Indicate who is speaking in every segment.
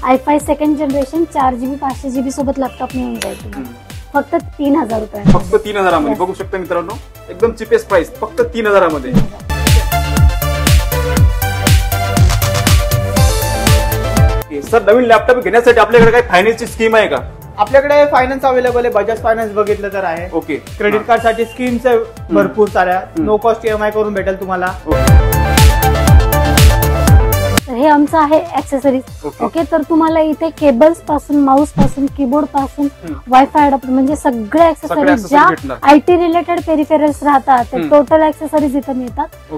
Speaker 1: i5 second generation 4GB 500GB सोबत laptop मिळून जाईल तुम्हाला फक्त 3000 रुपये.
Speaker 2: फक्त 3000 मध्ये बघू शकता मित्रांनो, एकदम चिपेस्ट प्राइस, फक्त 3000 मध्ये. सर नवीन लॅपटॉप घेण्यासाठी आपल्याकडे काही फायनान्सची स्कीम आहे का?
Speaker 3: आपल्याकडे फायनान्स अवेलेबल आहे. बजाज फायनान्स बघितलं तर आहे.
Speaker 2: ओके.
Speaker 3: क्रेडिट कार्ड साठी स्कीम्स भरपूर साऱ्या, नो कॉस्ट EMI करून भेटेल तुम्हाला.
Speaker 1: हे आमचं आहे ऍक्सेसरीज. ओके, तर तुम्हाला इथे केबल्स पासून, माऊस पासून, कीबोर्ड पासून, वायफाय अडॅप्टर म्हणजे सगळे ऍक्सेसरीज ज्या IT रिलेटेड पेरिफेरल्स राहतात ते टोटल ऍक्सेसरीज इथे मिळतात.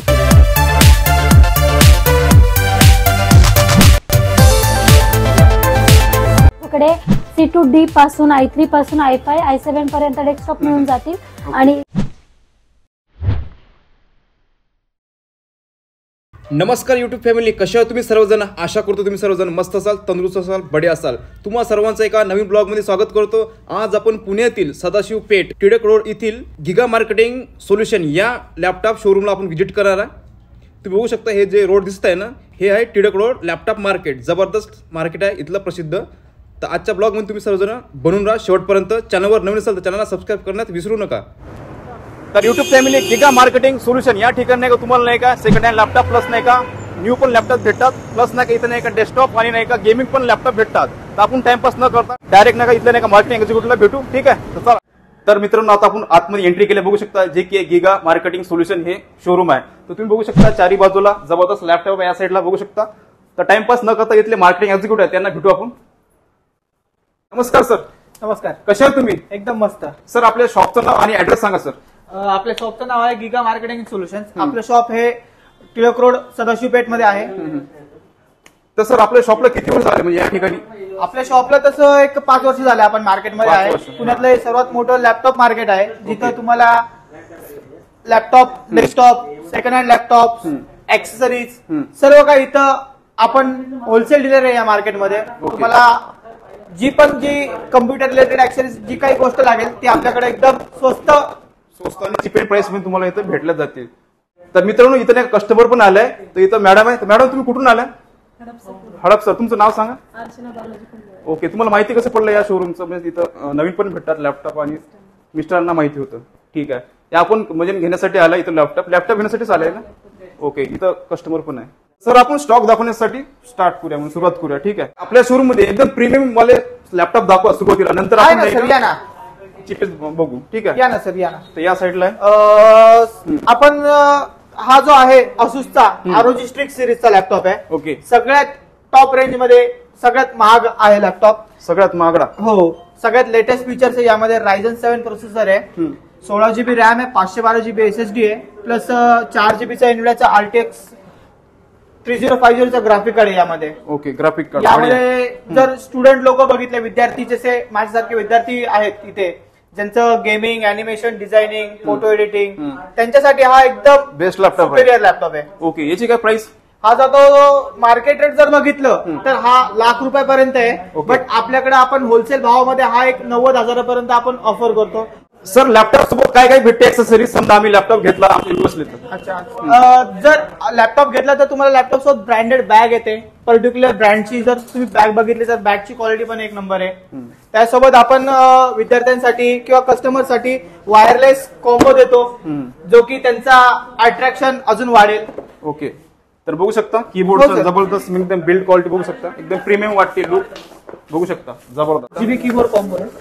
Speaker 1: आपल्याकडे C2D पासून i3 पासून i5 i7 पर्यंत डेस्कटॉप मिळून जातील. आणि
Speaker 2: नमस्कार YouTube फॅमिली, कशा आहात तुम्ही सर्वजण? आशा करतो तुम्ही सर्वजण मस्त असाल, तंदुरुस्त असाल, बडे असाल. तुम्हा सर्वांचं एका नवीन ब्लॉग मध्ये स्वागत करतो. आज आपण पुण्यातील सदाशिव पेठ टिळक रोड येथील गिगा मार्केटिंग सोल्युशन या लॅपटॉप शोरूमला आपण व्हिजिट करणार आहे. तुम्ही बघू शकता हे जे रोड दिसत आहे ना, हे आहे टिळक रोड लॅपटॉप मार्केट. जबरदस्त मार्केट आहे इथलं प्रसिद्ध. तर आजच्या ब्लॉग मध्ये तुम्ही सर्वजण बनून राहा शेवटपर्यंत. चॅनलवर नवीन असाल तर चॅनलला सबस्क्राईब करण्यात विसरू नका. तर YouTube family, Giga marketing solution या ठिकाणी नाही का तुम्हाला नाही का सेकंड हँड लॅपटॉप प्लस नाही का न्यू पण लॅपटॉप भेटतात, प्लस नाही का इथं नाही का डेस्कटॉप आणि नाही का गेमिंग पण लॅपटॉप भेटतात. तर आपण टाइमपास न करता डायरेक्ट नाही का इथलं नाही का मार्केटिंग एक्झिक्युटिव्हला भेटू. ठीक आहे, तर चला. तर मित्रांनो, आता आपण आतमध्ये एंट्री केली, बघू शकता जे की गिगा मार्केटिंग सोल्युशन हे शोरूम आहे. तर तुम्ही बघू शकता चारी बाजूला जबरदस्त लॅपटॉप या साईडला बघू शकता. तर टाइमपास न करता इथले मार्केटिंग एक्झिक्युटिव्ह आहे त्यांना भेटू आपण. नमस्कार सर.
Speaker 3: नमस्कार.
Speaker 2: कशा आहात तुम्ही?
Speaker 3: एकदम मस्त.
Speaker 2: सर आपल्या शॉपचं नाव आणि ऍड्रेस सांगा सर.
Speaker 3: आपल्या शॉपचं नाव आहे गिगा मार्केटिंग सोल्युशन्स. आपलं शॉप हे टिळक रोड सदाशिव पेठ मध्ये आहे.
Speaker 2: तर सर आपल्या शॉपला किती वर्ष झाले म्हणजे या ठिकाणी?
Speaker 3: आपल्या शॉपला तसं एक 5 वर्ष झाले आपण मार्केटमध्ये आहे. पुण्यातलं हे सर्वात मोठं लॅपटॉप मार्केट आहे जिथं तुम्हाला laptop, desktop, second hand laptop, accessories सर्व काही इथं आपण होलसेल डीलर आहे या मार्केटमध्ये. तुम्हाला जी कम्प्युटर रिलेटेड ऍक्सेसरीज जी काही गोष्ट लागेल ती आपल्याकडे एकदम स्वस्त
Speaker 2: आणि चिपेड प्राइस मध्ये तुम्हाला इथं भेटल्या जातील. तर मित्रांनो, इथं एक कस्टमर पण आलाय. तर इथं मॅडम आहे. तर मॅडम तुम्ही कुठून आलाय? हडप सर. तुमचं नाव सांगा. ओके. तुम्हाला माहिती कसं पडलं या शोरूमचं? म्हणजे इथं नवीन पण भेटतात लॅपटॉप आणि मिस्टरांना माहिती होतं. ठीक आहे, ते आपण म्हणजे घेण्यासाठी आलाय इथं लॅपटॉप घेण्यासाठीच आलाय ना? ओके. इथं कस्टमर पण आहे. सर आपण स्टॉक दाखवण्यासाठी स्टार्ट करूया, म्हणजे सुरुवात करूया. ठीक आहे, आपल्या शोरूम मध्ये एकदम प्रीमियम वाले लॅपटॉप दाखवा सुरुवातीला, नंतर आपण चिपेस्ट बघू. ठीक आहे,
Speaker 3: या ना सर, या ना.
Speaker 2: तर या साईडला
Speaker 3: आपण हा जो आहे असूसचा ROG स्ट्रिक्स सिरीजचा लॅपटॉप आहे.
Speaker 2: ओके.
Speaker 3: सगळ्यात टॉप रेंज मध्ये सगळ्यात महाग आहे लॅपटॉप.
Speaker 2: सगळ्यात महागडा?
Speaker 3: हो. सगळ्यात लेटेस्ट फीचर्स आहे यामध्ये. Ryzen 7 प्रोसेसर आहे, 16GB रॅम आहे, 512GB SSD आहे, प्लस 4GB इन्व्हिडियाचा RTX 3050 चा ग्राफिक कार्ड आहे यामध्ये.
Speaker 2: ओके. ग्राफिक कार्ड
Speaker 3: यामध्ये जर स्टुडंट लोक बघितले, विद्यार्थी जसे माझ्यासारखे विद्यार्थी आहेत इथे ज्यांचं gaming, animation, designing, photo editing, त्यांच्यासाठी हा एकदम
Speaker 2: बेस्ट लॅपटॉप
Speaker 3: आहे.
Speaker 2: ओके. याची काय प्राइस?
Speaker 3: हा जातो मार्केट रेट जर बघितलं तर हा ₹1,00,000 आहे. बट आपल्याकडे आपण होलसेल भावामध्ये हा एक 90,000 आपण ऑफर करतो.
Speaker 2: सर लॅपटॉप सोबत काय काय भेटते एक्सेसरीज? समजा आम्ही लॅपटॉप घेतला,
Speaker 3: अच्छा, जर लॅपटॉप घेतला तर तुम्हाला लॅपटॉप सोबत ब्रँडेड बॅग येते. पर्टिक्युलर ब्रँडची जर तुम्ही बॅग बघितली तर बॅगची क्वालिटी पण एक नंबर आहे. त्यासोबत आपण विद्यार्थ्यांसाठी किंवा कस्टमरसाठी वायरलेस कॉम्बो देतो, जो की त्यांचा अट्रॅक्शन अजून वाढेल.
Speaker 2: ओके. तर बघू शकता कीबोर्ड जबरदस्त, एकदम बिल्ड क्वालिटी बघू शकता, एकदम प्रीमियम वाटते. लुक बघू शकता, जबरदस्त
Speaker 3: GB कीबोर्ड कॉम्बो आहे.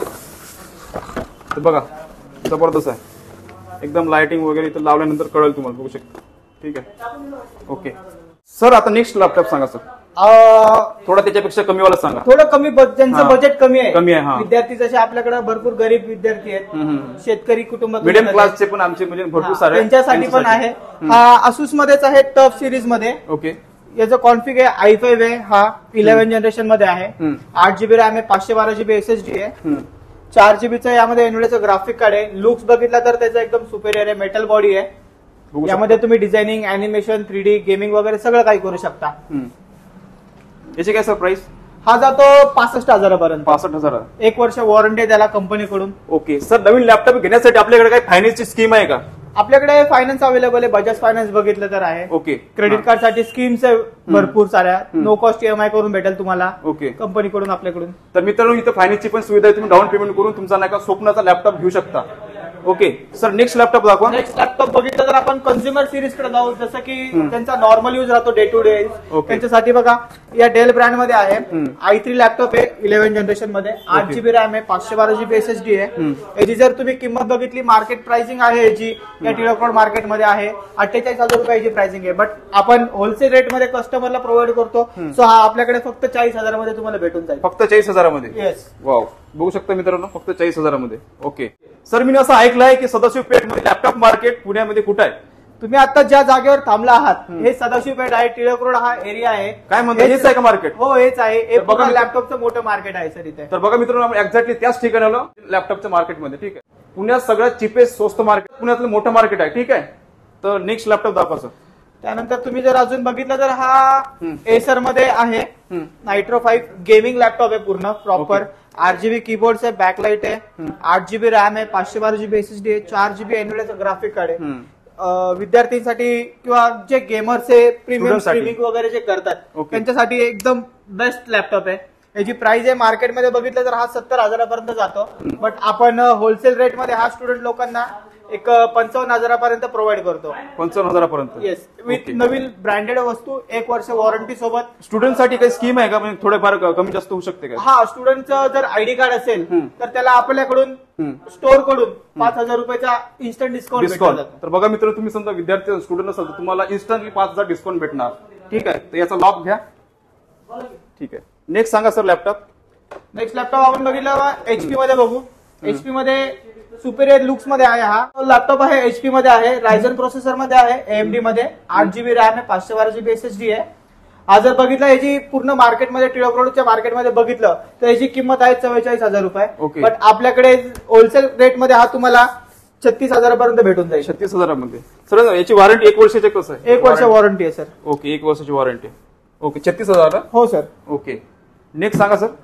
Speaker 2: बघा जबरदस्त आहे, एकदम लाइटिंग वगैरे इथं लावल्यानंतर कळेल तुम्हाला. बघू शकता. ठीक आहे. ओके. सर आता नेक्स्ट लॅपटॉप सांगा सर. थोडा त्याच्यापेक्षा कमी वाला सांगा.
Speaker 3: थोडं कमी, ज्यांचं बजेट कमी आहे.
Speaker 2: विद्यार्थी
Speaker 3: जसे आपल्याकडे भरपूर गरीब विद्यार्थी आहेत, शेतकरी कुटुंब,
Speaker 2: मिडियम क्लासचे पण आमचे म्हणजे भरपूर सारे,
Speaker 3: त्यांच्यासाठी पण आहे. हा असूस मध्येच आहे, टफ सिरीज मध्ये.
Speaker 2: ओके.
Speaker 3: याचं कॉन्फिग आहे i5 आहे. हा 11 जनरेशन मध्ये आहे. 8GB रॅम आहे, 512GB SSD आहे, 4GB यामध्ये इन्व्हिडियाचं ग्राफिक कार्ड आहे. लुक्स बघितला तर त्याचा एकदम सुपेरियर आहे, मेटल बॉडी आहे. यामध्ये तुम्ही डिझायनिंग, अॅनिमेशन, 3D, गेमिंग वगैरे सगळं काही करू शकता.
Speaker 2: याची काय सर प्राइस?
Speaker 3: हा जातो 65,000 पर्यंत.
Speaker 2: 65,000.
Speaker 3: 1 वर्ष वॉरंटी आहे त्याला कंपनीकडून.
Speaker 2: ओके. सर नवीन लॅपटॉप घेण्यासाठी आपल्याकडे काही फायनान्सची स्कीम आहे का?
Speaker 3: आपल्याकडे फायनान्स अवेलेबल आहे. बजाज फायनान्स बघितलं तर आहे.
Speaker 2: ओके.
Speaker 3: क्रेडिट कार्ड साठी स्कीम्स आहे भरपूर साऱ्या. नो कॉस्ट EMI करून भेटेल तुम्हाला.
Speaker 2: ओके.
Speaker 3: कंपनीकडून आपल्याकडून.
Speaker 2: तर मित्रांनो इथं फायनान्सची पण सुविधा आहे. तुम्ही डाऊन पेमेंट करून तुमचा नाही का स्वप्नाचा लॅपटॉप घेऊ शकता. ओके सर, नेक्स्ट लॅपटॉप दाखवा.
Speaker 3: नेक्स्ट लॅपटॉप बघितलं तर आपण कंझ्युमर सिरीज कडे जाऊ. जसं की त्यांचा नॉर्मल यूज राहतो डे टू डे. त्यांच्यासाठी बघा या डेल ब्रँड मध्ये आहे. i3 लॅपटॉप आहे 11 जनरेशन मध्ये. 8GB रॅम आहे, 512GB SSD आहे. याची जर तुम्ही किंमत बघितली मार्केट प्राइसिंग आहे याची या टिळक मार्केट मध्ये आहे 48,000 रुपयाची प्राइसिंग आहे. बट आपण होलसेल रेट मध्ये कस्टमरला प्रोव्हाइड करतो. सो हा आपल्याकडे फक्त 40,000 मध्ये तुम्हाला भेटून जाईल.
Speaker 2: फक्त 40,000 मध्ये.
Speaker 3: येस.
Speaker 2: वाव, बघू शकता मित्रांनो फक्त 40,000 मध्ये. ओके सर, मी असं ऐकलंय की सदाशिव पेठ मध्ये लॅपटॉप मार्केट पुण्यामध्ये कुठं आहे?
Speaker 3: तुम्ही आता ज्या जागेवर थांबला आहात हे सदाशिव पेठ आहे. टिळक रोड हा एरिया आहे.
Speaker 2: काय म्हणतात, हेच आहे का मार्केट?
Speaker 3: हो हेच आहे. हे
Speaker 2: बघा
Speaker 3: बघा लॅपटॉपचं मोठं मार्केट आहे सर इथे.
Speaker 2: तर बघा मित्रांनो, आपण एक्झॅक्टली त्याच ठिकाणी आलो लॅपटॉपच्या मार्केटमध्ये. ठीक आहे, पुण्यात सगळ्यात चिपेस्ट स्वस्त मार्केट, पुण्यातलं मोठं मार्केट आहे. ठीक आहे, तर नेक्स्ट लॅपटॉप दाखवा सर.
Speaker 3: त्यानंतर तुम्ही जर अजून बघितलं तर हा एसर मध्ये आहे. नायट्रो 5 गेमिंग लॅपटॉप आहे पूर्ण प्रॉपर. 8GB कीबोर्ड आहे, बॅकलाइट आहे, 8GB रॅम आहे, 512GB SSD आहे, 4GB एनव्हीडियाचं ग्राफिक कार्ड आहे. विद्यार्थ्यांसाठी किंवा जे गेमर्स आहे प्रीमियम स्ट्रीमिंग वगैरे जे करतात त्यांच्यासाठी एकदम बेस्ट लॅपटॉप आहे. याची प्राइस आहे मार्केटमध्ये बघितलं तर हा 70,000 जातो. बट आपण होलसेल रेट मध्ये हा स्टुडंट लोकांना एक 55,000 प्रोव्हाइड करतो.
Speaker 2: 55,000
Speaker 3: येस, विथ नवीन ब्रँडेड वस्तू, 1 वर्ष वॉरंटी सोबत.
Speaker 2: स्टुडंटसाठी काही स्कीम आहे का, म्हणजे थोडेफार कमी जास्त होऊ शकते का?
Speaker 3: हा, स्टुडंटचं जर ID कार्ड असेल तर त्याला आपल्याकडून स्टोर कडून 5,000 रुपयाचा इन्स्टंट डिस्काउंट भेटतो.
Speaker 2: तर बघा मित्र, तुम्ही समजा विद्यार्थी स्टुडंट असाल तर तुम्हाला इन्स्टंटली 5,000 डिस्काउंट भेटणार. ठीक आहे, तर याचा लाभ घ्या. ठीक आहे, नेक्स्ट सांगा सर लॅपटॉप.
Speaker 3: नेक्स्ट लॅपटॉप आपण बघितलं HP मध्ये बघू. HP मध्ये सुपेरियर लुक्स मध्ये आहे. हा लॅपटॉप आहे HP मध्ये आहे, रायझन प्रोसेसर मध्ये आहे, AMD मध्ये, 8GB रॅम आहे, 512GB SSD आहे. हा जर बघितलं याची पूर्ण मार्केटमध्ये टिळक रोडच्या मार्केटमध्ये बघितलं तर याची किंमत आहे 44,000 रुपये. बट आपल्याकडे होलसेल रेट मध्ये हा तुम्हाला 36,000 भेटून जाईल.
Speaker 2: 36,000 मध्ये. सर याची वॉरंटी 1 वर्षाची कसं आहे?
Speaker 3: 1 वर्ष वॉरंटी आहे सर.
Speaker 2: ओके, 1 वर्षाची वॉरंटी. ओके, 36,000.
Speaker 3: हो सर.
Speaker 2: ओके, नेक्स्ट सांगा सर.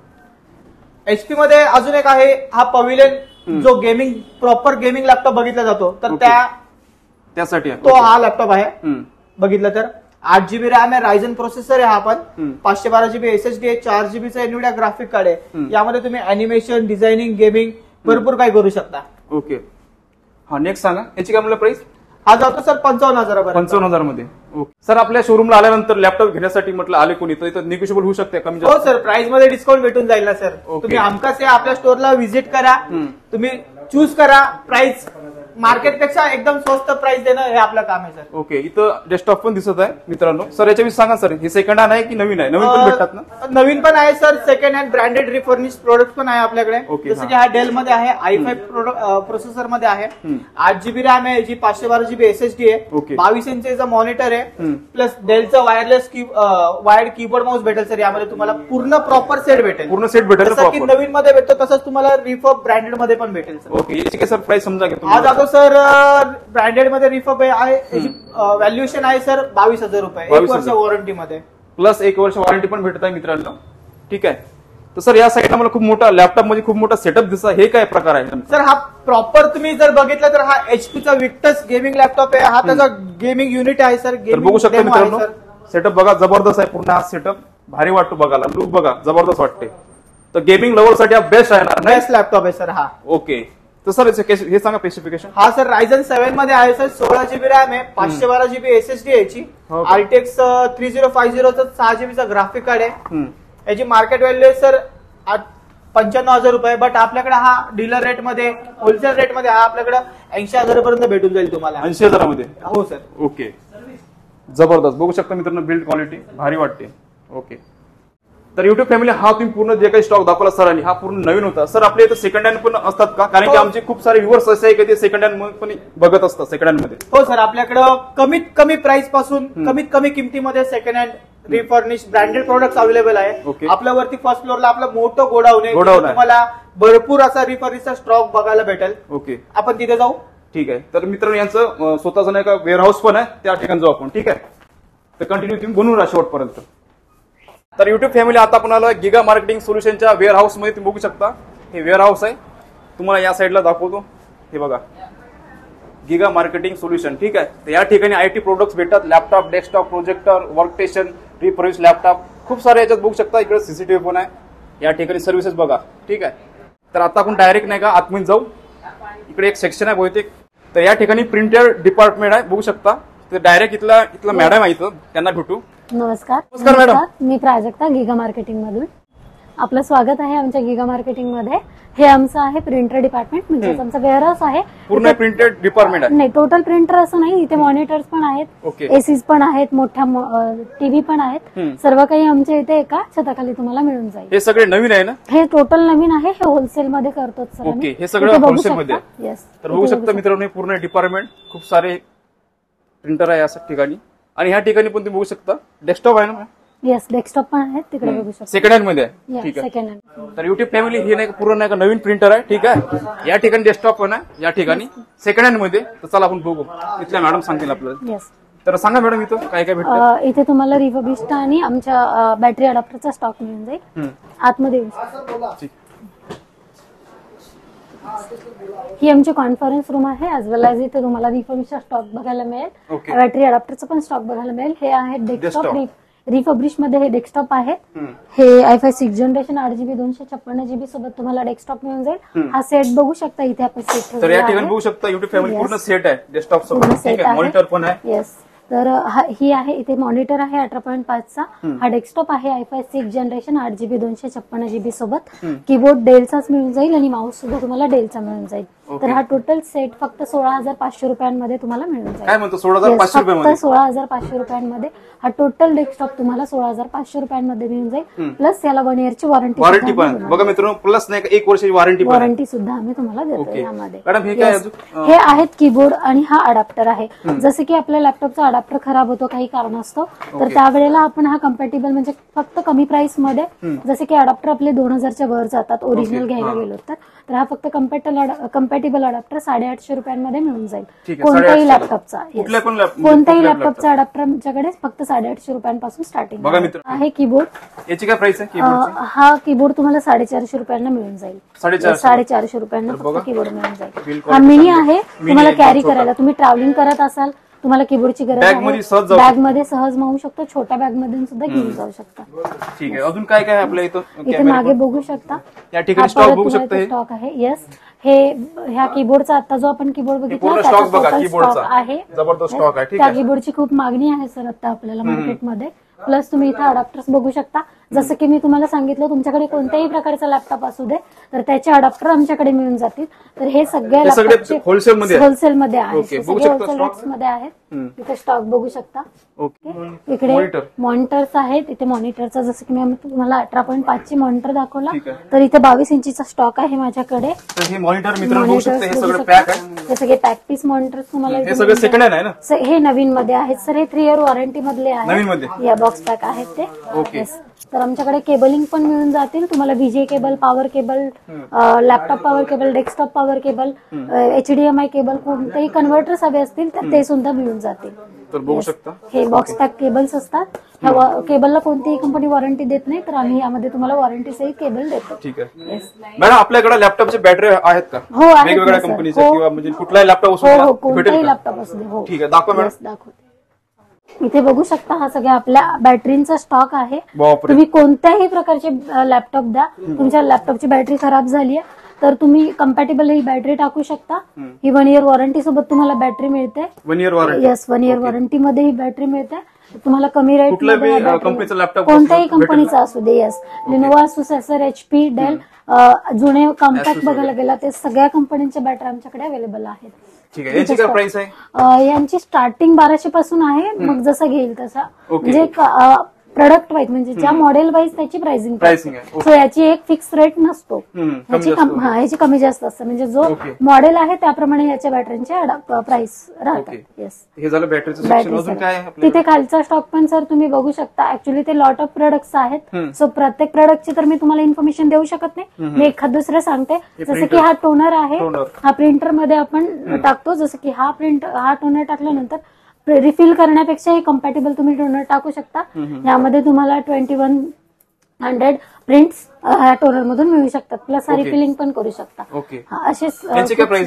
Speaker 3: HP मध्ये अजून एक आहे हा पवेलियन, जो गेमिंग प्रॉपर गेमिंग लॅपटॉप बघितला जातो तर
Speaker 2: त्यासाठी
Speaker 3: तो हा लॅपटॉप आहे. बघितलं तर 8GB रॅम आहे, रायझन प्रोसेसर आहे हा पण, 512GB SSD आहे, 4GBचं एनव्हीडिया ग्राफिक कार्ड आहे. यामध्ये तुम्ही अॅनिमेशन, डिझायनिंग, गेमिंग भरपूर काही करू शकता.
Speaker 2: ओके, हा नेक्स्ट सांगा. याची काय म्हणलं प्राइस?
Speaker 3: हा जातो सर 55,000.
Speaker 2: 55,000 मध्ये. ओके सर, आपल्या शोरूमला आल्यानंतर लॅपटॉप घेण्यासाठी म्हटलं आले कोणी तर इथं निगोशिएबल होऊ शकते कमी?
Speaker 3: हो सर, प्राइस मध्ये डिस्काउंट भेटून जाईल ना सर. तुम्ही हमखास आपल्या स्टोअरला व्हिजिट करा, तुम्ही चूज करा. प्राइस मार्केटपेक्षा एकदम स्वस्त प्राइस देणं हे आपलं काम आहे सर.
Speaker 2: ओके, इथं डेस्कटॉप पण दिसत आहे मित्रांनो. सर याच्याविषयी सांगा सर, हे सेकंड हँड आहे की नवीन आहे? नवीन पण भेटतात ना?
Speaker 3: नवीन पण आहे sir, second hand branded refurnish product पण आहे आपल्याकडे. जसं की हा डेल मध्ये आहे, i5 प्रोसेसर मध्ये आहे, 8GB रॅम आहे, जी 512GB SSD आहे, 22 इंचचा मॉनिटर आहे, प्लस डेलचं वायरलेस वायर्ड कीबोर्ड माऊस भेटेल सर. यामध्ये तुम्हाला पूर्ण प्रॉपर सेट भेटेल.
Speaker 2: पूर्ण सेट भेटेल
Speaker 3: जसं की नवीन मध्ये भेटतो तसंच तुम्हाला रिफर्ब ब्रँडेड मध्ये पण भेटेल सर.
Speaker 2: ओके, याची काय सर प्राइस समजा घेतो?
Speaker 3: हा जातो सर ब्रँडेड मध्ये रिफर्ब आहे, व्हॅल्युएशन आहे सर 22,000 रुपये 1 वर्ष वॉरंटी मध्ये,
Speaker 2: प्लस 1 वर्ष वॉरंटी पण भेटत आहे मित्रांनो. ठीक आहे, तर सर या साईडला मला खूप मोठा लॅपटॉप मध्ये खूप मोठा सेटअप दिसत. हे काय प्रकार आहे
Speaker 3: सर? हा प्रॉपर तुम्ही जर बघितलं तर हा HPचा विक्टस गेमिंग लॅपटॉप आहे. हा त्याचा गेमिंग युनिट आहे सर.
Speaker 2: बघू शकता मित्रांनो, सेटअप बघा जबरदस्त आहे. पूर्ण हा सेटअप भारी वाटतो बघायला, लुक बघा जबरदस्त वाटते. तर गेमिंग लवर साठी हा बेस्ट आहे ना?
Speaker 3: बेस्ट लॅपटॉप आहे सर हा.
Speaker 2: ओके, तर सर हे सांगा स्पेसिफिकेशन.
Speaker 3: हा सर रायझन 7 मध्ये आहे सर, 16GB रॅम आहे, 512GB SSD आहे याची, RTX 3050चं 6GB ग्राफिक कार्ड आहे. याची मार्केट व्हॅल्यू आहे सर 95,000 रुपये. बट आपल्याकडे हा डीलर रेट मध्ये, होलसेल रेट मध्ये हा आपल्याकडे 80,000 भेटून जाईल तुम्हाला.
Speaker 2: 80,000 मध्ये?
Speaker 3: हो सर.
Speaker 2: ओके, जबरदस्त. बघू शकता मित्रांनो, बिल्ड क्वालिटी भारी वाटते. ओके, तर युट्यूब फॅमिली हा तुम्ही पूर्ण जे काही स्टॉक दाखवला सरांनी हा पूर्ण नवीन होता. सर आपल्या इथं सेकंड हँड पण असतात का? कारण की आमचे खूप सारे व्ह्युअर्स असे आहे की ते सेकंड हँड पण बघत असतात सेकंड हँड मध्ये.
Speaker 3: हो सर, आपल्याकडं कमीत कमी प्राइस पासून कमीत कमी किमतीमध्ये second hand refurnish branded products available आहे. आपल्यावरती फर्स्ट फ्लोअरला आपलं मोठं गोडाऊन आहे, तुम्हाला भरपूर असा रिफर्निशचा स्टॉक बघायला भेटेल.
Speaker 2: ओके,
Speaker 3: आपण तिथे जाऊ.
Speaker 2: ठीक आहे, तर मित्रांनो यांचं स्वतःचं नाही का वेअरहाऊस पण आहे, त्या ठिकाणी जाऊ आपण. ठीक आहे, तर कंटिन्यू तुम्ही बनवून राहा शेवटपर्यंत. तर युट्यूब फॅमिली आता आपण आलो गिगा मार्केटिंग सोल्युशनच्या वेअरहाऊस मध्ये. तुम्ही बघू शकता हे वेअरहाऊस आहे. तुम्हाला या साईडला दाखवतो. हे बघा, गिगा मार्केटिंग सोल्युशन. ठीक आहे. तर या ठिकाणी IT प्रोडक्ट्स भेटतात. Laptop, desktop, projector, workstation, refurbish laptop, खूप सारे याच्यात बघू शकता. इकडे CCTV पण आहे. या ठिकाणी सर्व्हिसेस बघा. ठीक आहे. तर आता आपण डायरेक्ट नाही का आतमध्ये जाऊ. इकडे एक सेक्शन आहे बहुतेक. तर या ठिकाणी प्रिंटर डिपार्टमेंट आहे, बघू शकता. तर डायरेक्ट इथला मॅडम आहे, इथं त्यांना भेटू.
Speaker 1: नमस्कार
Speaker 2: मॅडम.
Speaker 1: मी प्राजक्ता, गिगा मार्केटिंग मधून. आपलं स्वागत आहे आमच्या गिगा मार्केटिंग मध्ये. हे आमचं आहे प्रिंटर डिपार्टमेंट, म्हणजे आमचा वेअरहाऊस आहे.
Speaker 2: पूर्ण प्रिंटेड डिपार्टमेंट आहे.
Speaker 1: नाही, टोटल प्रिंटर असं नाही. इथे मॉनिटर्स पण आहेत,
Speaker 2: ओके.
Speaker 1: एसीज पण आहेत, मोठ्या टीव्ही पण आहेत. सर्व काही आमच्या इथे एका छताखाली तुम्हाला मिळून जाईल.
Speaker 2: हे सगळे नवीन आहे ना?
Speaker 1: हे टोटल नवीन आहे. हे होलसेल मध्ये करतो सर.
Speaker 2: ओके. हे सगळं होलसेल मध्ये आहे.
Speaker 1: येस.
Speaker 2: तर बघू शकता मित्रांनो, पूर्ण डिपार्टमेंट, खूप सारे प्रिंटर आहे या ठिकाणी. आणि ह्या ठिकाणी पण तुम्ही बघू शकता डेस्कटॉप आहे ना?
Speaker 1: येस, डेस्कटॉप पण आहेत तिकडे, बघू शकता.
Speaker 2: सेकंड हँड मध्ये आहे. ठीक आहे.
Speaker 1: Second hand.
Speaker 2: तर युट्यूब फॅमिली हे नाही पूर्ण नाही का नवीन प्रिंटर आहे. ठीक आहे. या ठिकाणी डेस्कटॉप पण आहे, या ठिकाणी सेकंड हँड मध्ये. तर चला आपण बघू, इथल्या मॅडम सांगतील आपल्याला.
Speaker 1: येस.
Speaker 2: तर सांगा मॅडम, इथं काय काय भेटतं?
Speaker 1: इथे तुम्हाला रिफर्बिश्ड आणि आमच्या बॅटरी अडॅप्टरचा स्टॉक मिळून जाईल. आतमध्ये येऊ. ही आमची कॉन्फरन्स रूम आहे. ॲज वेल एज इथे तुम्हाला रिफर्बिश्डचा स्टॉक बघायला मिळेल, बॅटरी अडॅप्टरचा पण स्टॉक बघायला मिळेल. हे आहे डेस्कटॉप. रिफर्बिश मध्ये हे डेस्कटॉप आहेत. हे i5 6 जनरेशन 8GB 256GB सोबत तुम्हाला डेस्कटॉप मिळून जाईल. हा सेट बघू शकता इथे आपण सेट.
Speaker 2: तर या ठिकाणी बघू शकता युट्यूब फॅमिली पूर्ण सेट आहे डेस्कटॉप सोबत. ठीक आहे. मॉनिटर पण आहे.
Speaker 1: येस. तर ही आहे इथे मॉनिटर आहे 18.5चा. हा डेस्कटॉप आहे i5 6 जनरेशन 8GB 256GB सोबत. कीबोर्ड डेलचाच मिळून जाईल आणि माऊस सुद्धा तुम्हाला डेलचा मिळून जाईल. तर हा टोटल सेट फक्त 16,500 रुपयांमध्ये तुम्हाला मिळून जाईल.
Speaker 2: काय म्हणतो? 16,500 रुपयांमध्ये?
Speaker 1: 16,500 रुपयांमध्ये हा टोटल डेस्कटॉप तुम्हाला 16,500 रुपयांमध्ये मिळून जाईल. प्लस याला 1 इयरची
Speaker 2: वॉरंटी पण बघा मित्रांनो. प्लस नाही 1 वर्षाची वॉरंटी
Speaker 1: सुद्धा आम्ही तुम्हाला देतो यामध्ये.
Speaker 2: मॅडम हे काय?
Speaker 1: हे आहेत कीबोर्ड आणि हा अडॅप्टर आहे. जसं की आपल्या लॅपटॉपचा अडॅप्टर खराब होतो काही कारणास्तव, तर त्यावेळेला आपण हा कम्पॅटेबल म्हणजे फक्त कमी प्राइस मध्ये, जसे की अडॅप्टर आपले 2,000च्या वर जातात ओरिजिनल घ्यायला गेलो तर हा फक्त कम्पॅटेबल अडॅप्टर 850 रुपयांमध्ये मिळून जाईल. कोणत्याही लॅपटॉपचा अडॅप्टर आमच्याकडे फक्त 850 रुपयांपासून स्टार्टिंग आहे. कीबोर्ड,
Speaker 2: याची काय प्राइस आहे?
Speaker 1: हा कीबोर्ड तुम्हाला 450 रुपयांना मिळून जाईल. 450 रुपयांना फक्त कीबोर्ड मिळून जाईल. हा मिनी आहे, तुम्हाला कॅरी करायला. तुम्ही ट्रॅव्हलिंग करत असाल, तुम्हाला कीबोर्डची गरज आहे, बॅग मध्ये सहज मावू शकतो. छोट्या बॅग मध्ये सुद्धा घेऊन जाऊ शकता.
Speaker 2: ठीक आहे. अजून काय काय आपल्या
Speaker 1: इथे मागे बघू शकता.
Speaker 2: या ठिकाणी स्टॉक बघू शकता.
Speaker 1: स्टॉक आहे. येस. ह्या कीबोर्डचा आता जो आपण कीबोर्ड बघितला
Speaker 2: स्टॉक आहे, जबरदस्त स्टॉक आहे.
Speaker 1: त्या कीबोर्डची खूप मागणी आहे सर आता आपल्याला मार्केटमध्ये. प्लस तुम्ही इथे अडॅप्टर्स बघू शकता. जसं की मी तुम्हाला सांगितलं, तुमच्याकडे कोणत्याही प्रकारचा लॅपटॉप असू दे तर त्याचे अडॅप्टर आमच्याकडे मिळून जातील. तर हे सगळे लॅपटॉपचे होलसेलमध्ये आहेत, होलसेल रेट्स मध्ये आहेत. इथे स्टॉक बघू शकता. इकडे मॉनिटर्स आहेत. इथे मॉनिटरचा जसं की मी तुम्हाला 18.5ची मॉनिटर दाखवला, तर इथे 22 इंचीचा स्टॉक आहे माझ्याकडे. हे सगळे पॅक पीस मॉनिटर्स तुम्हाला
Speaker 2: सेकंड हँड आहे ना?
Speaker 1: हे नवीन मध्ये आहेत सर. हे 3 इयर वॉरंटी मधले आहेत. या बॉक्स पॅक आहेत ते. तर आमच्याकडे केबलिंग पण मिळून जातील तुम्हाला. VGA cable, power cable, laptop power cable, desktop power cable, HDMI cable, कोणतेही कन्व्हर्टर्स हवे असतील तर ते सुद्धा मिळून जातील.
Speaker 2: तर बघू शकता
Speaker 1: हे बॉक्स पॅक केबल्स असतात. ह्या केबलला कोणतीही कंपनी वॉरंटी देत नाही, तर आम्ही यामध्ये तुम्हाला वॉरंटी सहित केबल देतो.
Speaker 2: ठीक आहे. मॅडम आपल्याकडे लॅपटॉपचे बॅटरी आहेत का?
Speaker 1: हो, आहेत.
Speaker 2: वेगवेगळ्या कंपनीचे किंवा म्हणजे कुठलाही लॅपटॉप असू
Speaker 1: द्या, कोणताही लॅपटॉप असू दे. हो,
Speaker 2: ठीक आहे. दाखवा मॅडम.
Speaker 1: दाखवते. इथे बघू शकता हा सगळ्या आपल्या बॅटरींचा स्टॉक आहे.
Speaker 2: बापरे.
Speaker 1: तुम्ही कोणत्याही प्रकारचे लॅपटॉप द्या, तुमच्या लॅपटॉपची बॅटरी खराब झाली आहे तर तुम्ही कम्पॅटेबल ही बॅटरी टाकू शकता. ही 1 इयर वॉरंटी सोबत तुम्हाला बॅटरी मिळते.
Speaker 2: 1 year warranty?
Speaker 1: Yes, 1 year warranty मध्ये ही बॅटरी मिळते. तुम्हाला कमी रेट
Speaker 2: कंपनीचा लॅपटॉप
Speaker 1: कोणत्याही कंपनीचा असू दे. येस, लिनोवा, सुसेसर, HP, डेल, जुने कॉम्पॅक्ट बघायला गेला ते सगळ्या कंपनीच्या बॅटरी आमच्याकडे अवेलेबल आहेत.
Speaker 2: ठीक आहे. याची काय प्राइस आहे?
Speaker 1: यांची स्टार्टिंग 1200 पासून आहे. मग जसं घेईल तसा, म्हणजे प्रोडक्ट वाईज म्हणजे ज्या मॉडेल वाईज त्याची प्राइसिंग
Speaker 2: आहे.
Speaker 1: सो याची एक फिक्स रेट नसतो. ह्याची कमी जास्त असतं. म्हणजे जो मॉडेल आहे त्याप्रमाणे याच्या बॅटरीचे प्राइस राहतात. येस.
Speaker 2: हे झालं बॅटरीचं सेक्शन. अजून काय आहे?
Speaker 1: तिथे खालचा स्टॉक पण सर तुम्ही बघू शकता. ऍक्च्युली ते लॉट ऑफ प्रोडक्ट्स आहेत. सो प्रत्येक प्रोडक्टची तर मी तुम्हाला इन्फॉर्मेशन देऊ शकत नाही. मी एखाद दुसरं सांगते. जसं की हा टोनर आहे. हा प्रिंटर मध्ये आपण टाकतो. जसं की हा टोनर टाकल्यानंतर रिफिल करण्यापेक्षा हे कम्पॅटेबल तुम्ही टोनर टाकू शकता. यामध्ये तुम्हाला 2100 प्रिंट्स ह्या टोनर मधून मिळू शकतात. प्लस हा रिफिलिंग पण करू शकता.
Speaker 2: ओके.
Speaker 1: असेच
Speaker 2: काय प्राइसिंग आहे?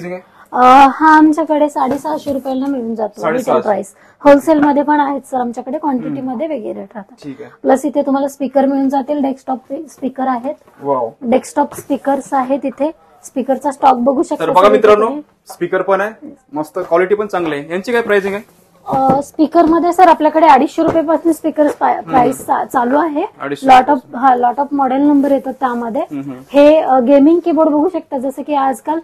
Speaker 1: हा आमच्याकडे 650 रुपयाला मिळून जातो रिटेल प्राइस. होलसेल मध्ये पण आहेत सर आमच्याकडे, क्वांटिटी मध्ये वेगळे रेट राहतात.
Speaker 2: ठीक आहे.
Speaker 1: प्लस इथे तुम्हाला स्पीकर मिळून जातील, डेस्कटॉप स्पीकर आहेत,
Speaker 2: वाव.
Speaker 1: डेस्कटॉप स्पीकर्स आहेत. इथे स्पीकरचा स्टॉक बघू
Speaker 2: तर
Speaker 1: शकता.
Speaker 2: बघा मित्रांनो, स्पीकर पण आहे, मस्त क्वालिटी पण चांगली आहे. यांची काय प्राइसिंग आहे?
Speaker 1: स्पीकर मध्ये सर आपल्याकडे 250 रुपयापासून स्पीकर प्राइस चालू आहे.
Speaker 2: 250.
Speaker 1: लॉट ऑफ मॉडेल नंबर येतात त्यामध्ये. हे गेमिंग कीबोर्ड बघू शकता, जसं की आजकाल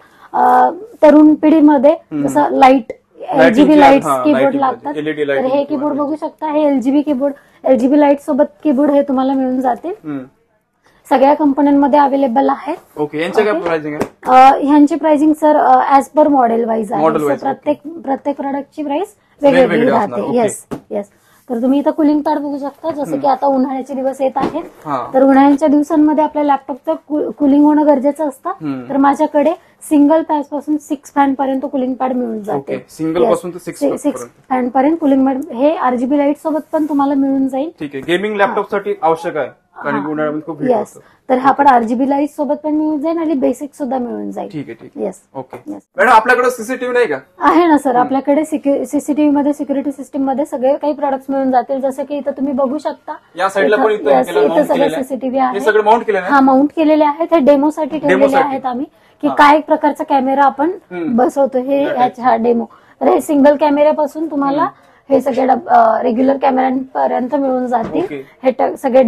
Speaker 1: तरुण पिढीमध्ये जसं लाईट LGB लाईट कीबोर्ड लागतात, तर हे कीबोर्ड बघू शकता. हे LGB कीबोर्ड, LGB लाईट सोबत कीबोर्ड हे तुम्हाला मिळून जातील. सगळ्या कंपन्यांमध्ये अवेलेबल आहेत.
Speaker 2: ओके. यांची काय प्राइसिंग आहे?
Speaker 1: ह्यांची pricing sir as per model wise आहे. प्रत्येक प्रोडक्टची प्राइस वेगवेगळी राहते. Yes yes. तर तुम्ही इथं कुलिंग पॅड बघू शकता, जसं की आता उन्हाळ्याचे दिवस येत आहेत, तर उन्हाळ्याच्या दिवसांमध्ये आपल्या लॅपटॉपचं कुलिंग होणं गरजेचं असतं. तर माझ्याकडे सिंगल फॅन पासून 6 फॅन पर्यंत कुलिंग पॅड मिळून जाते.
Speaker 2: सिंगल पासून 6
Speaker 1: फॅन पर्यंत कुलिंग पॅड हे RGB लाईट सोबत पण तुम्हाला मिळून जाईल.
Speaker 2: ठीक आहे. गेमिंग लॅपटॉप साठी आवश्यक आहे, कारण उन्हाळ्यामध्ये खूप हीट असतं.
Speaker 1: तर हा पण RGB लाईट सोबत पण मिळून जाईल आणि बेसिक सुद्धा मिळून जाईल.
Speaker 2: ठीक आहे. ठीक आहे.
Speaker 1: येस.
Speaker 2: ओके. मॅडम आपल्याकडे सीसीटीव्ही नाही का?
Speaker 1: आहे ना सर, आपल्याकडे सीसीटीव्ही मध्ये, सिक्युरिटी सिस्टीम मध्ये सगळे काही प्रोडक्ट्स मिळून जातील. जसं की इथं तुम्ही बघू शकता,
Speaker 2: या साईडला पण
Speaker 1: इथं सगळे सीसीटीव्ही आहे.
Speaker 2: सगळे माउंट केले
Speaker 1: हा माउंट केलेले आहेत. हे डेमोसाठी ठेवलेले आहेत आम्ही, की काय प्रकारचा कॅमेरा आपण बसवतो हे हा डेमो. तर हे सिंगल कॅमेऱ्यापासून तुम्हाला हे सगळे रेग्युलर कॅमेऱ्यांपर्यंत मिळून जातील. हे सगळे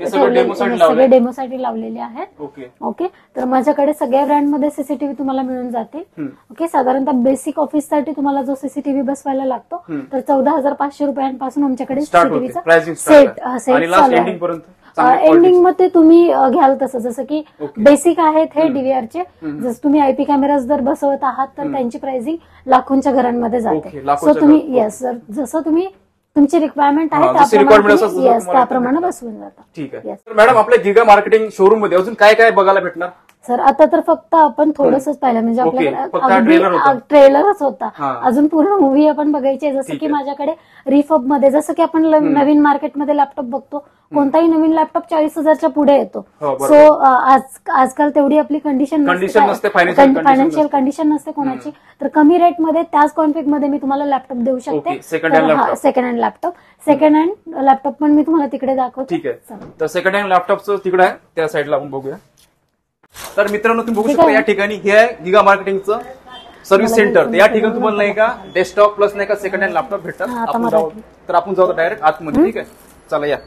Speaker 1: सगळे डेमोसाठी लावलेले आहेत. ओके. तर माझ्याकडे सगळ्या ब्रँडमध्ये सीसीटीव्ही तुम्हाला मिळून जातील. ओके. साधारणतः बेसिक ऑफिससाठी तुम्हाला जो सीसीटीव्ही बसवायला लागतो, तर 14,500 रुपयांपासून आमच्याकडे सीसीटीव्हीचा सेट चालू आहे. एंडिंग मध्ये तुम्ही घ्याल तसं, जसं की बेसिक आहेत हे DVRचे. जसं तुम्ही IP कॅमेराज जर बसवत आहात तर त्यांची प्राइसिंग लाखोंच्या घरांमध्ये जाते. सो तुम्ही येस सर, जसं तुम्ही तुमची रिक्वायरमेंट आहे त्याप्रमाणे बसवून जाता.
Speaker 2: ठीक आहे. मॅडम आपल्या गिगा मार्केटिंग शोरूम मध्ये अजून काय काय बघायला भेटणार?
Speaker 1: सर आता तर फक्त आपण थोडंसंच पाहिलं, म्हणजे आपल्याकडे ट्रेलरच होता. अजून पूर्ण मूवी आपण बघायची. जसं की माझ्याकडे रिफब मध्ये, जसं की आपण नवीन मार्केटमध्ये लॅपटॉप बघतो, कोणताही नवीन लॅपटॉप 40,000च्या पुढे येतो. सो आजकाल तेवढी आपली कंडिशन नसते, फायनान्शियल कंडिशन नसते कोणाची, तर कमी रेटमध्ये त्याच कॉन्फिग मध्ये मी तुम्हाला लॅपटॉप देऊ शकते. Second hand laptop, second hand laptop पण मी तुम्हाला तिकडे दाखवते.
Speaker 2: ठीक आहे. तर सेकंड हँड लॅपटॉपचं तिकडे आहे, त्या साईडला आपण बघूया. तर मित्रांनो तुम्ही बघू शकता या ठिकाणी हे आहे गिगा मार्केटिंगचं सर्व्हिस सेंटर. तर या ठिकाणी तुम्हाला नाही का डेस्कटॉप प्लस नाही का सेकंड हँड लॅपटॉप भेटतात. तर आपण जाऊ डायरेक्ट आतमध्ये. ठीक आहे, चला या.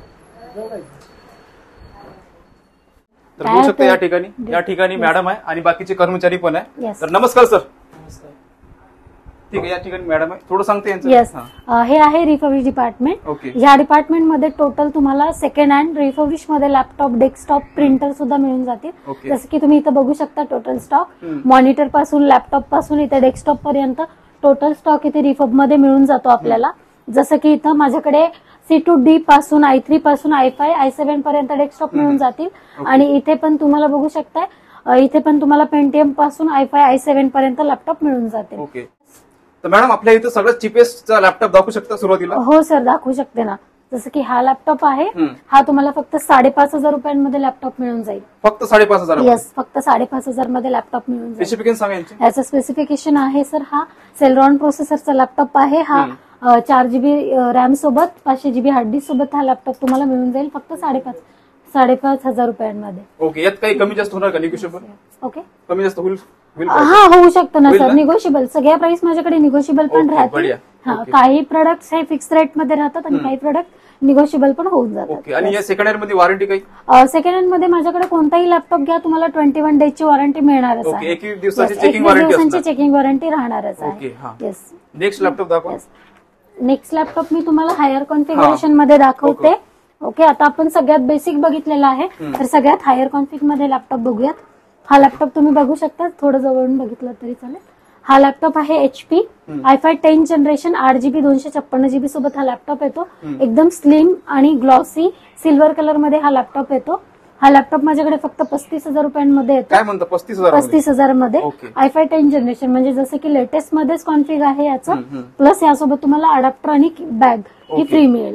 Speaker 2: तर बघू शकता या ठिकाणी मॅडम आहे आणि बाकीचे कर्मचारी पण आहे. तर नमस्कार सर. ठीक आहे. या ठिकाणी मॅडम आहे, थोडं सांगते यांचं.
Speaker 1: येस. हे आहे रिफर्बिश डिपार्टमेंट. ह्या डिपार्टमेंटमध्ये टोटल तुम्हाला सेकंड हँड रिफर्बिश मध्ये लॅपटॉप, डेस्कटॉप, प्रिंटर सुद्धा मिळून जातील. जसं की तुम्ही इथं बघू शकता टोटल स्टॉक, मॉनिटर पासून लॅपटॉप पासून इथे डेस्कटॉप पर्यंत टोटल स्टॉक इथे रिफर्ब मध्ये मिळून जातो आपल्याला. जसं की इथं माझ्याकडे C2D पासून I3 पासून I5, I7 पर्यंत डेस्कटॉप मिळून जातील. आणि इथे पण तुम्हाला बघू शकता, इथे पण तुम्हाला पेंटियम पासून I5, I7 पर्यंत लॅपटॉप मिळून जातील.
Speaker 2: तर मॅडम आपल्या इथं सगळ्यात चिपेस्ट लॅपटॉप दाखवू शकता सुरुवातीला?
Speaker 1: हो सर, दाखवू शकते ना. जसं की हा लॅपटॉप आहे, हा तुम्हाला फक्त 5,500 रुपयांमध्ये लॅपटॉप मिळून जाईल.
Speaker 2: फक्त 5,500?
Speaker 1: येस, फक्त 5,500 मध्ये लॅपटॉप मिळून जाईल.
Speaker 2: स्पेसिफिकेशन सांगा यांचे.
Speaker 1: याचं स्पेसिफिकेशन आहे सर, हा सेलरॉन प्रोसेसरचा लॅपटॉप आहे. हा 4GB रॅम सोबत 500GB हार्ड डिस्क सोबत हा लॅपटॉप तुम्हाला मिळून जाईल फक्त 5,500 रुपयांमध्ये.
Speaker 2: ओके. यात काही कमी जास्त होणार का? निगोशिएबल? ओके, कमी जास्त होईल?
Speaker 1: हा, होऊ शकतं ना सर, निगोशिएबल. सगळ्या प्राइस माझ्याकडे निगोशिएबल पण राहते. काही प्रोडक्ट्स हे फिक्स रेट मध्ये राहतात आणि काही प्रोडक्ट निगोशिएबल पण होऊन जातात.
Speaker 2: आणि या सेकंड हँड मध्ये वॉरंटी काही?
Speaker 1: सेकंड हँड मध्ये माझ्याकडे कोणताही लॅपटॉप घ्या तुम्हाला 21 डेजची वॉरंटी मिळणारच आहे.
Speaker 2: 21 दिवसाची
Speaker 1: चेकिंग वॉरंटी राहणारच आहे. येस.
Speaker 2: नेक्स्ट लॅपटॉप दाखवा.
Speaker 1: नेक्स्ट लॅपटॉप मी तुम्हाला हायर कॉन्फिगरेशन मध्ये दाखवते. ओके. आता आपण सगळ्यात बेसिक बघितलेलं आहे, तर सगळ्यात हायर कॉन्फिग मध्ये लॅपटॉप बघूयात. हा लॅपटॉप तुम्ही बघू शकता, थोडं जवळून बघितलं तरी चालेल. हा लॅपटॉप आहे HP i5 10 generation 8GB 256GB सोबत हा लॅपटॉप येतो. एकदम स्लिम आणि ग्लॉसी सिल्वर कलर मध्ये हा लॅपटॉप येतो. हा लॅपटॉप माझ्याकडे फक्त 35,000 रुपयांमध्ये येतो.
Speaker 2: काय म्हणतो? 35,000
Speaker 1: मध्ये i5 10 जनरेशन, म्हणजे जसं की लेटेस्ट मध्येच कॉन्फिग आहे याचं. प्लस यासोबत तुम्हाला अडॅप्टर आणि बॅग ही फ्री मिळेल.